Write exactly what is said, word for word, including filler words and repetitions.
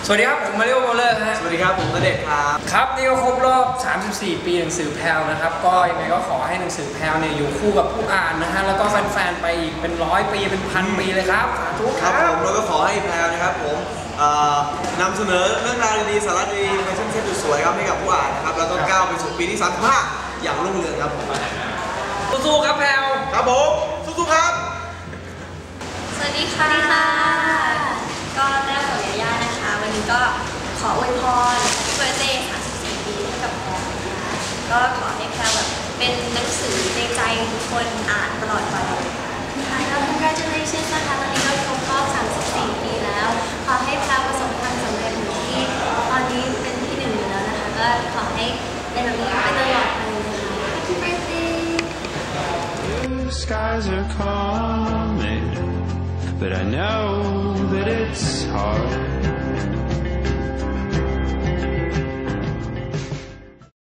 สวัสดีครับผมมาริโอโบเลอร์ฮะสวัสดีครับผมณเดชน์ครับครับนี่ก็ครบรอบสามสิบสี่ปีหนังสือแพลวนะครับก็ยังไงก็ขอให้หนังสือแพลวเนี่ยอยู่คู่กับผู้อ่านนะฮะแล้วก็แฟนๆไปอีกเป็นร้อยปีเป็นพันปีเลยครับสาธุครับผมแล้วก็ขอให้แพลวนะครับผมนำเสนอเรื่องราวดีๆสาระดีๆแฟชั่นเซ็ตสวยๆครับให้กับผู้อ่านนะครับแล้วก็ก้าวไปสู่ปีที่สามสิบห้าอย่างรุ่งเรืองครับผมสู้ๆครับแพลวครับผมสู้ๆครับสวัสดีค่ะก็แต้วกับยาย่านะคะวันนี้ก็ขออวยพรเบอร์เดย์สามสิบสี่ปีให้กับแพลวนะคะก็ขอให้แพลวแบบเป็นหนังสือในใจทุกคนอ่านตลอดไปค่ะแล้ว congratulations นะคะตอนนี้ก็ครบรอบสามสิบสี่ปีแล้วขอให้แพลวประสบความส